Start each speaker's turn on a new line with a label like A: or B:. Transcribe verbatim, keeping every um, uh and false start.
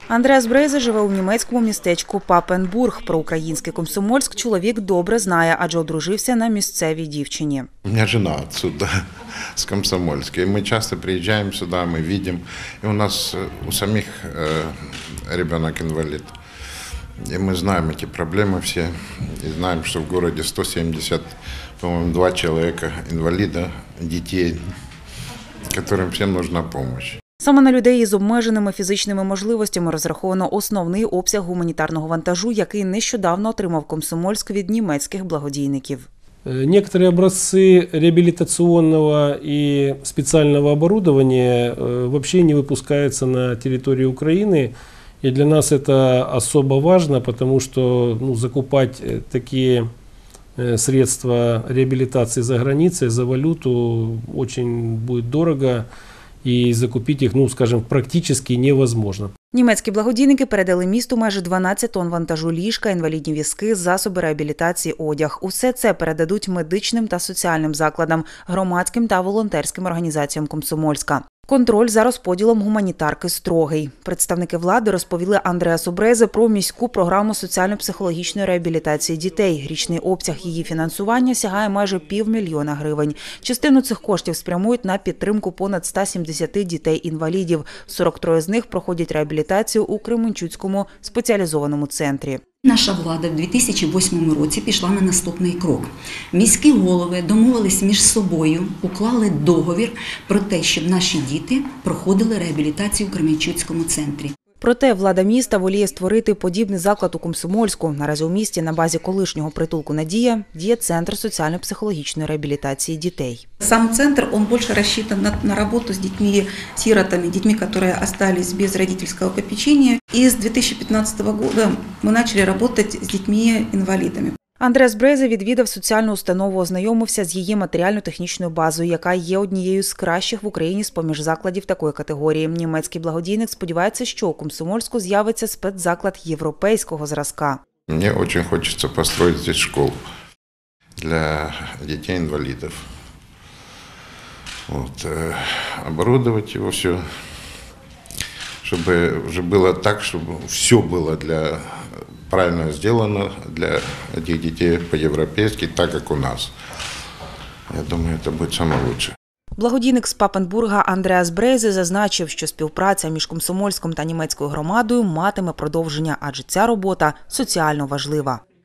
A: Андреас Брейзе живе у німецькому містечку Папенбург. Про український Комсомольськ чоловік добре знає, адже одружився на місцевій дівчині.
B: У меня жена отсюда, с Комсомольска. И мы часто приезжаем сюда, мы видим. И у нас у самих э, ребенок инвалид. И мы знаем эти проблемы все. И знаем, что в городе сто семьдесят, по-моему, два человека инвалида, детей, которым всем нужна помощь.
A: Саме на людей із обмеженими фізичними можливостями розраховано основний обсяг гуманітарного вантажу, який нещодавно отримав Комсомольськ від німецьких благодійників.
C: Некоторые образцы реабилитационного и специального оборудования вообще не выпускаются на территории Украины. И для нас это особо важно, потому что ну, закупать такие средства реабилитации за границей, за валюту очень будет дорого. І закупити їх, ну, скажімо, практично невозможно.
A: Німецькі благодійники передали місту майже дванадцять тонн вантажу ліжка, інвалідні візки, засоби реабілітації, одяг. Усе це передадуть медичним та соціальним закладам, громадським та волонтерським організаціям Комсомольська. Контроль за розподілом гуманітарки строгий. Представники влади розповіли Андреасу Брейзе про міську програму соціально-психологічної реабілітації дітей. Річний обсяг її фінансування сягає майже півмільйона гривень. Частину цих коштів спрямують на підтримку понад ста сімдесяти дітей-інвалідів. сорок три з них проходять реабілітацію у Кременчуцькому спеціалізованому центрі.
D: Наша влада в дві тисячі восьмому році пішла на наступний крок. Міські голови домовились між собою, уклали договір про те, щоб наші діти проходили реабілітацію в Кременчуцькому центрі.
A: Проте влада міста воліє створити подібний заклад у Комсомольську. Наразі у місті на базі колишнього притулку «Надія» діє Центр соціально-психологічної реабілітації дітей.
E: Сам центр, он больше рассчитан на, на работу с детьми-сиротами, детьми, которые остались без родительского попечения. И с две тысячи пятнадцатого года мы начали работать с детьми-инвалидами.
A: Андреас Брейзе відвідав соціальну установу, ознайомився з її матеріально-технічною базою, яка є однією з кращих в Україні з-поміж закладів такої категорії. Німецький благодійник сподівається, що у Комсомольську з'явиться спецзаклад європейського зразка.
B: Мені дуже хочеться построїти тут школу для дітей-інвалідів. Вот, э, оборудовать его все, чтобы уже было так, чтобы все было для, правильно сделано для этих детей по-европейски, так как у нас. Я думаю, это будет самое лучшее.
A: Благодійник з Папенбурга Андреас Брейзе зазначив, що співпраця між Комсомольськом та німецькою громадою матиме продовження, адже ця робота соціально важлива.